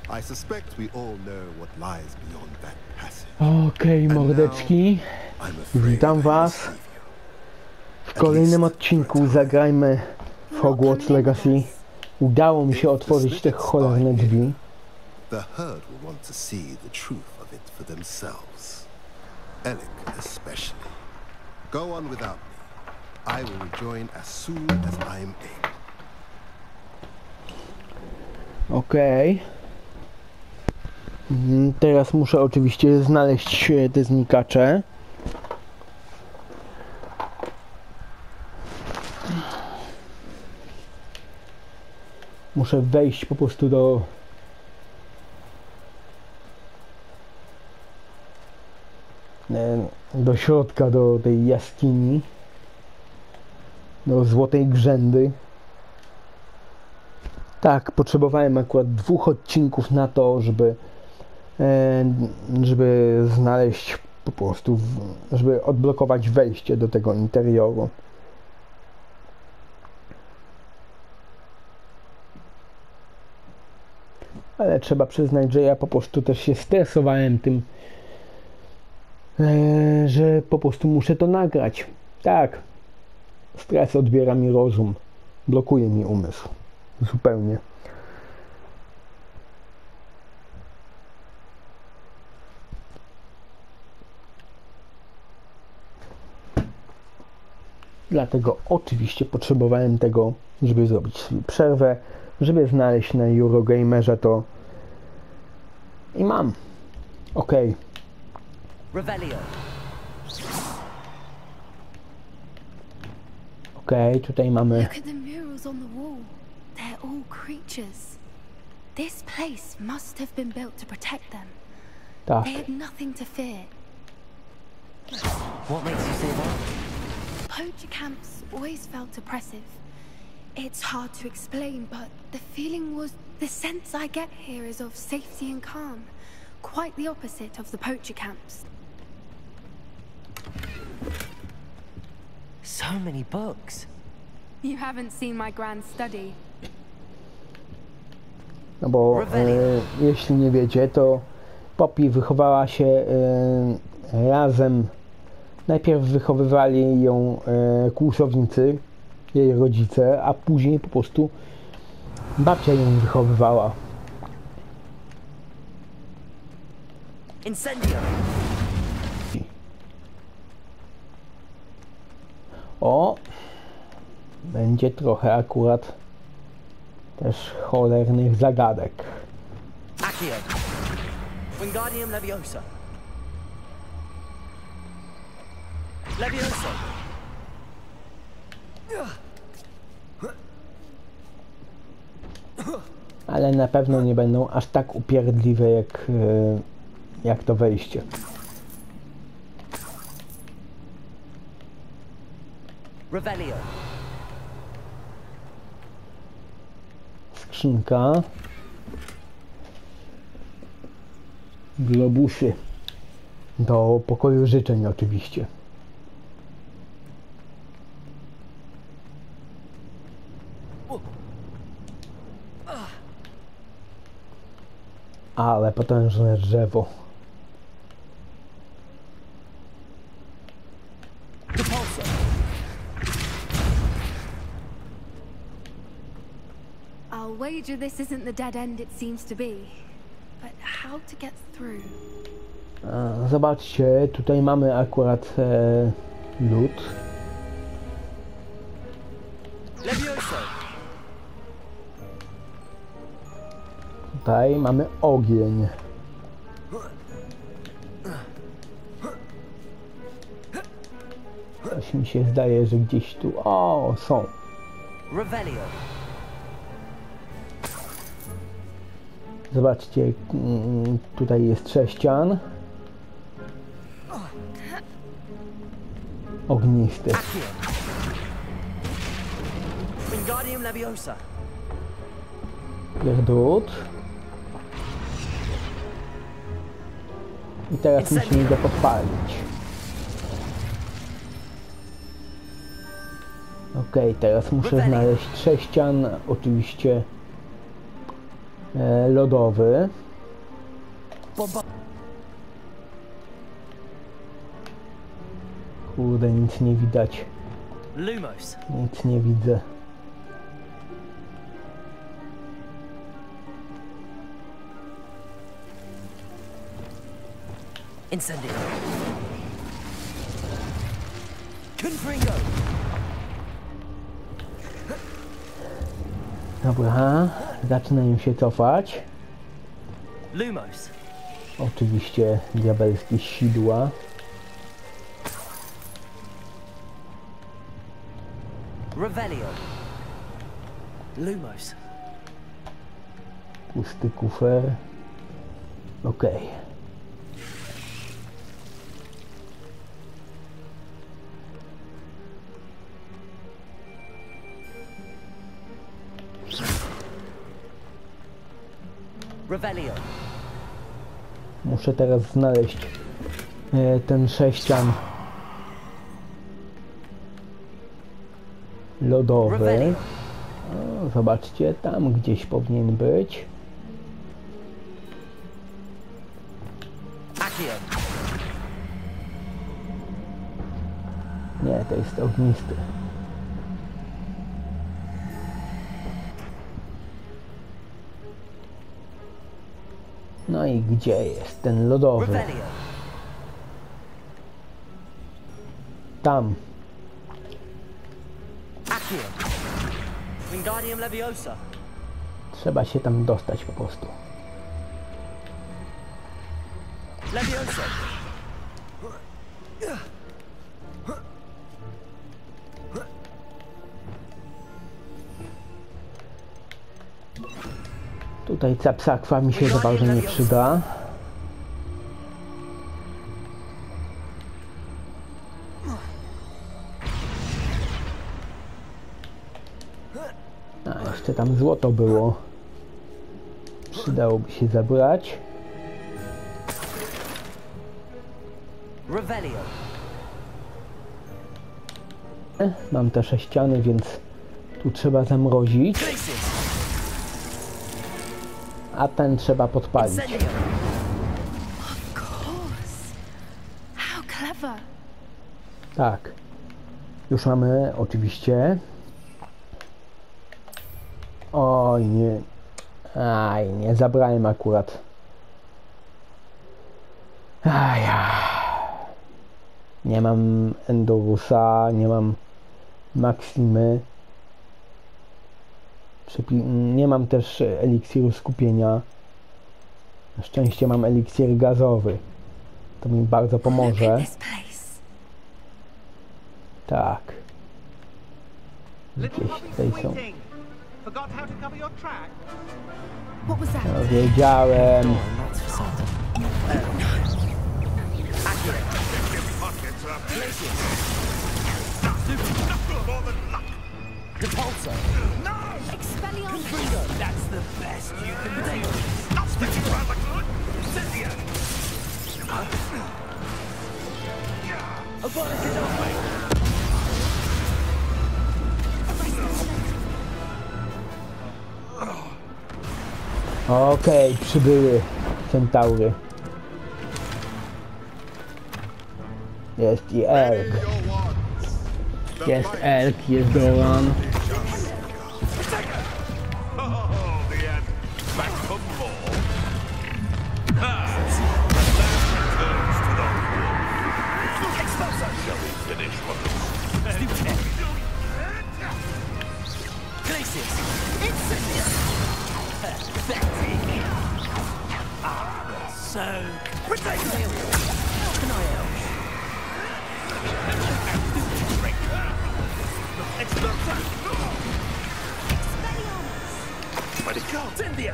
I suspect we all know what lies beyond that passage. Okej, mordeczki. I'm afraid Witam I must was. leave you. W kolejnym odcinku zagrajmy w Hogwarts Legacy. Udało mi się otworzyć te cholerne drzwi. The herd will want to see the truth of it for themselves. Alec especially. Go on without me. I will rejoin as soon as I am able. Okej. Teraz muszę oczywiście znaleźć te znikacze. Muszę wejść po prostu do środka, do tej jaskini, do Złotej Grzędy. Tak, potrzebowałem akurat 2 odcinków na to, żeby znaleźć po prostu, żeby odblokować wejście do tego interioru. Ale trzeba przyznać, że ja po prostu też się stresowałem tym, że po prostu muszę to nagrać. Tak, stres odbiera mi rozum, blokuje mi umysł. Zupełnie. Dlatego oczywiście potrzebowałem tego, żeby zrobić sobie przerwę, żeby znaleźć na Eurogamerze to i mam. Okej. Okej, tutaj mamy. Look at the murals on the wall. They're all creatures. This place must have been built to protect them. Tak. They had nothing to fear. What makes you say that? Poacher camps always felt oppressive. It's hard to explain, but the feeling was the sense I get here is of safety and calm. Quite the opposite of the poacher camps. So many books. You haven't seen my grand study. No bo jeśli nie wiecie, to Poppy wychowała się razem. Najpierw wychowywali ją kłusownicy, jej rodzice, a później po prostu babcia ją wychowywała. Incendio. O! Będzie trochę akurat też cholernych zagadek. Accio. Wingardium Leviosa. Leviosa. Ale na pewno nie będą aż tak upierdliwe jak to wejście. Revelio. Skrzynka. Globusy. Do pokoju życzeń oczywiście. Ale potężne drzewo. Repulsor. I'll wager this isn't the dead end it seems to be. But how to get through? Zobaczcie, tutaj mamy akurat lód. Leviosa. Tutaj mamy ogień. Coś mi się zdaje, że gdzieś tu... O, są. Revelio. Zobaczcie, tutaj jest sześcian. Ognisty. Accio. Wingardium Leviosa. Pierdut. I teraz musimy go podpalić. Okej, teraz muszę znaleźć sześcian, oczywiście Lodowy. Kurde, nic nie widać. Lumos. Nic nie widzę. Incendio. Confringo. Dobra, zaczynają się cofać. Lumos. Oczywiście diabelskie sidła. Revelio. Lumos. Pusty kufer. Okej. Revelio. Muszę teraz znaleźć ten sześcian lodowy. O, zobaczcie, tam gdzieś powinien być. Accio. Nie, to jest ognisty. No i gdzie jest ten lodowy? Revelio. Tam. Accio. Wingardium Leviosa. Trzeba się tam dostać po prostu. Leviosa. Tutaj capsakwa mi się za bardzo nie przyda. A jeszcze tam złoto było. Przydałoby się zabrać. Revelio. Mam te sześciany, więc tu trzeba zamrozić, Glacis. a ten trzeba podpalić. Incendio. Of course. How clever. Tak. Już mamy oczywiście. Oj, nie. Aj, nie zabrałem akurat. Aj, nie mam Endorusa, nie mam Maximy. Nie mam też eliksiru skupienia. Na szczęście mam eliksir gazowy. To mi bardzo Look pomoże. at this place. Tak. Little Gdzieś puppy tutaj są. squeaking. Forgot how to cover your track? What was that? No, wiedziałem. Not for certain. Accio. Glacis. Repulsor. Expelliarmus. Confringo. That's the best you can do. Stop sticking around like Incendio. Okej, przybyły centaury. Jest i Elk. Jest Elk, jest Doran. Glacis. Incendio. Pathetic. So. Protego. Canaille. Incendio.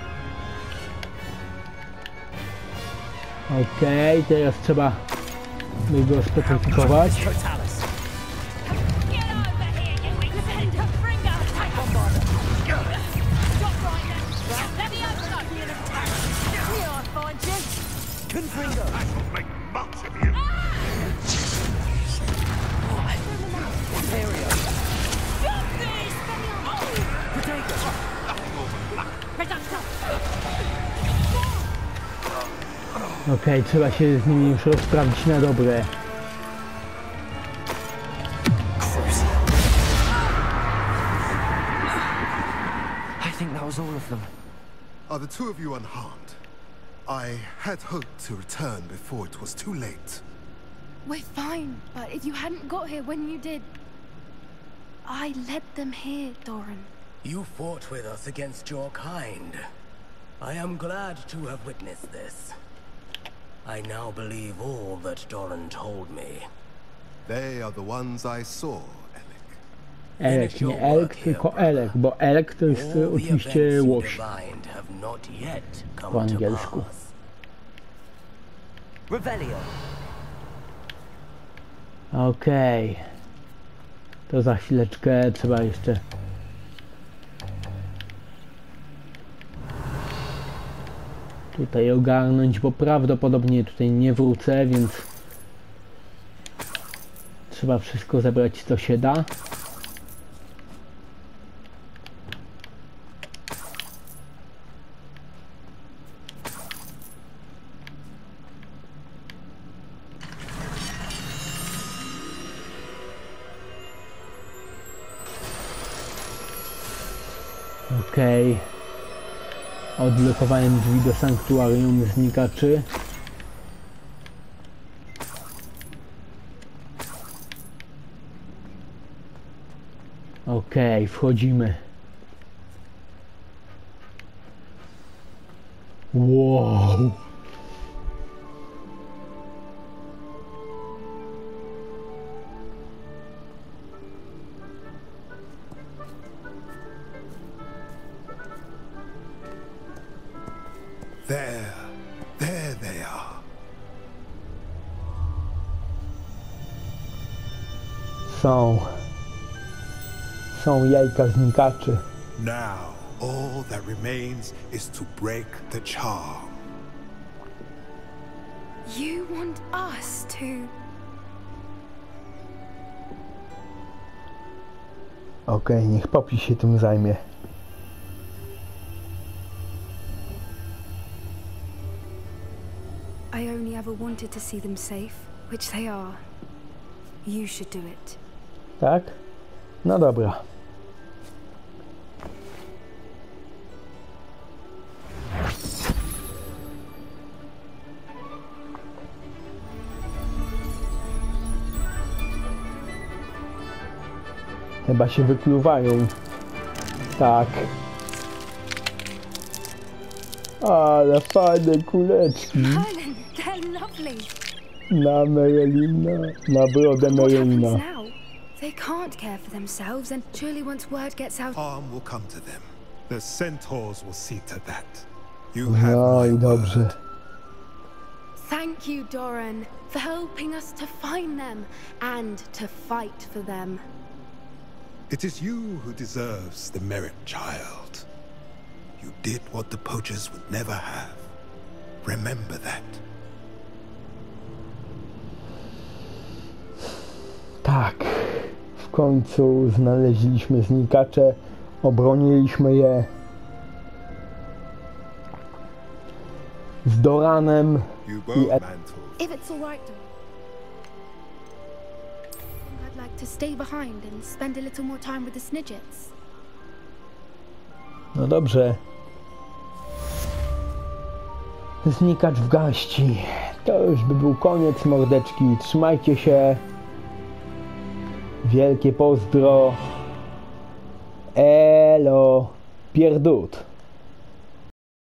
Okej, teraz trzeba by go specyfikować. Totalis. Get over here, you independent Confringo! Bombarder! Stop right now! Let me open up here and attack! Here I find you! Confringo. Make much of you. Imperio. Stop this! Protego. Reductor! Okej, trzeba się z nimi już rozprawić na dobre. I think that was all of them. Are the two of you unharmed? I had hoped to return before it was too late. We're fine, but if you hadn't got here when you did... I led them here, Doran. You fought with us against your kind. I am glad to have witnessed this. I now believe all that Doran told me. They are the ones I saw, Alec. Elek, nie Elk, tylko Elek, bo Elek to jest All the oczywiście events you łoś divined have not yet po come to angielsku. pass. Revelio. Okej. To za chwileczkę trzeba jeszcze... tutaj ogarnąć, bo prawdopodobnie tutaj nie wrócę, więc... trzeba wszystko zebrać, co się da. Okej. Odblokowałem drzwi do sanktuarium znikaczy. Okej, wchodzimy. Wow. There they are. Są jajka znikaczy. Now, all that remains is to break the charm. You want us to... Okej, niech Poppy się tym zajmie. I only ever wanted to see them safe, which they are. You should do it. Tak? No dobra. Chyba się wykluwają. Tak. Ale fajne kuleczki. Merlin, they're lovely. Na Merlina. Na brodę What happens Merlina. now? They can't care for themselves, and surely once word gets out... Harm will come to them. The centaurs will see to that. You have No my i dobrze. word. Thank you, Doran, for helping us to find them and to fight for them. It is you who deserves the merit, child. You did what the poachers would never have. Remember that. Tak. W końcu znaleźliśmy znikacze. Obroniliśmy je. Z Doranem. You I both mantles. If it's all right, Doran. I'd like to stay behind and spend a little more time with the Snidgets. No dobrze. Znikacz w garści. To już by był koniec, mordeczki. Trzymajcie się. Wielkie pozdro. Elo. Pierdut.